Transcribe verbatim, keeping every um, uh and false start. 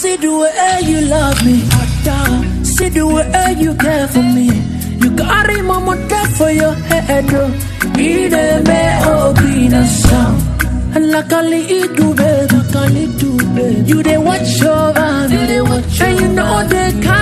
See the way you love me, see the way you care for me. You carry my mother for your head, be the me open a sound. And like a little baby, like a little baby. You they watch over me, you they watch, and you know they can't.